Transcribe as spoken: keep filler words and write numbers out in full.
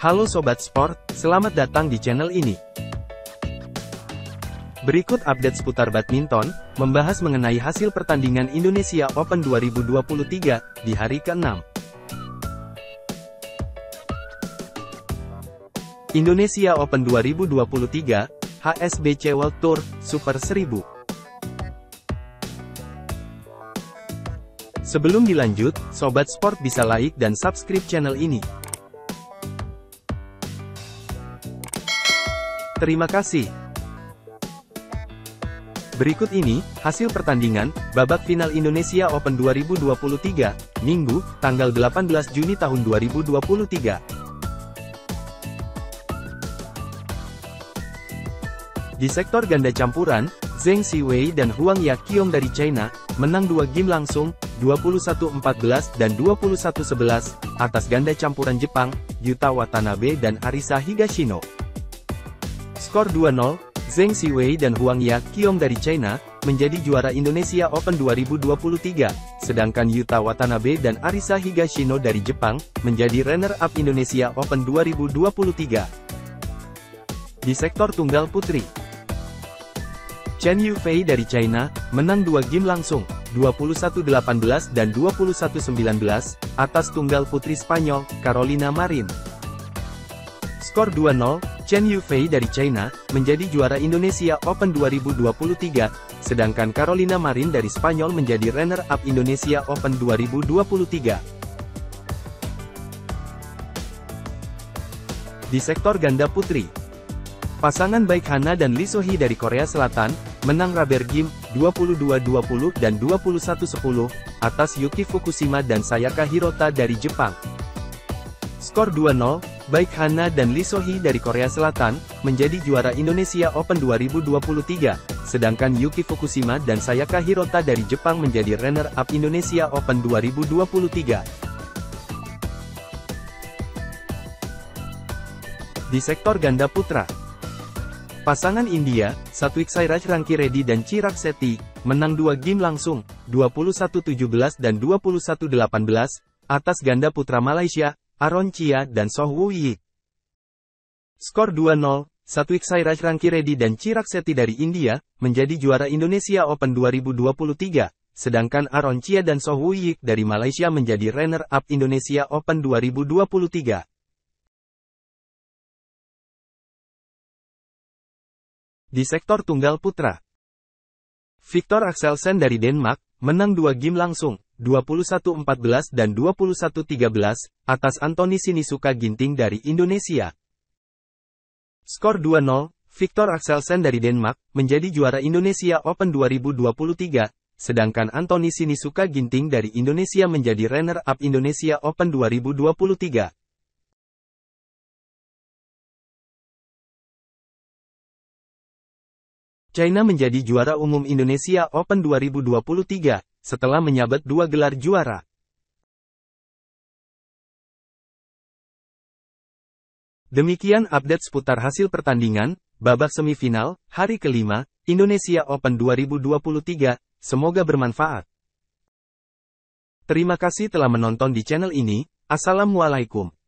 Halo Sobat Sport, selamat datang di channel ini. Berikut update seputar badminton, membahas mengenai hasil pertandingan Indonesia Open dua ribu dua puluh tiga, di hari keenam. Indonesia Open dua ribu dua puluh tiga, H S B C World Tour, Super seribu. Sebelum dilanjut, Sobat Sport bisa like dan subscribe channel ini. Terima kasih. Berikut ini, hasil pertandingan, babak final Indonesia Open dua ribu dua puluh tiga, Minggu, tanggal delapan belas Juni tahun dua ribu dua puluh tiga. Di sektor ganda campuran, Zheng Siwei dan Huang Yaqiong dari China, menang dua game langsung, dua puluh satu empat belas dan dua puluh satu sebelas, atas ganda campuran Jepang, Yuta Watanabe dan Arisa Higashino. Skor dua nol, Zheng Siwei dan Huang Yaqiong dari China, menjadi juara Indonesia Open dua ribu dua puluh tiga, sedangkan Yuta Watanabe dan Arisa Higashino dari Jepang, menjadi runner-up Indonesia Open dua ribu dua puluh tiga. Di sektor tunggal putri, Chen Yufei dari China, menang dua game langsung, dua puluh satu delapan belas dan dua puluh satu sembilan belas, atas tunggal putri Spanyol, Carolina Marin. Skor dua nol, Chen Yufei dari China, menjadi juara Indonesia Open dua ribu dua puluh tiga, sedangkan Carolina Marin dari Spanyol menjadi runner-up Indonesia Open dua ribu dua puluh tiga. Di sektor ganda putri, pasangan Baek Hana dan Lee So-hee dari Korea Selatan, menang rubber game, dua puluh dua dua puluh dan dua puluh satu sepuluh, atas Yuki Fukushima dan Sayaka Hirota dari Jepang. Skor dua nol, Baek Hana dan Lee So-hee dari Korea Selatan, menjadi juara Indonesia Open dua ribu dua puluh tiga, sedangkan Yuki Fukushima dan Sayaka Hirota dari Jepang menjadi runner-up Indonesia Open dua ribu dua puluh tiga. Di sektor ganda putra, pasangan India, Satwik Sairaj Rankireddy dan Chirag Shetty, menang dua game langsung, dua puluh satu tujuh belas dan dua puluh satu delapan belas, atas ganda putra Malaysia, Aaron Chia dan Soh Woo Yik. Skor dua nol, Satwik Sairaj Rankireddy dan Chirag Shetty dari India, menjadi juara Indonesia Open dua ribu dua puluh tiga, sedangkan Aaron Chia dan Soh Woo Yik dari Malaysia menjadi runner-up Indonesia Open dua ribu dua puluh tiga. Di sektor tunggal putra, Viktor Axelsen dari Denmark, menang dua game langsung, dua puluh satu empat belas dan dua puluh satu tiga belas, atas Anthony Sinisuka Ginting dari Indonesia. Skor dua nol, Viktor Axelsen dari Denmark, menjadi juara Indonesia Open dua ribu dua puluh tiga, sedangkan Anthony Sinisuka Ginting dari Indonesia menjadi runner-up Indonesia Open dua ribu dua puluh tiga. China menjadi juara umum Indonesia Open dua ribu dua puluh tiga, setelah menyabet dua gelar juara. Demikian update seputar hasil pertandingan, babak semifinal, hari kelima, Indonesia Open dua ribu dua puluh tiga, semoga bermanfaat. Terima kasih telah menonton di channel ini, Assalamualaikum.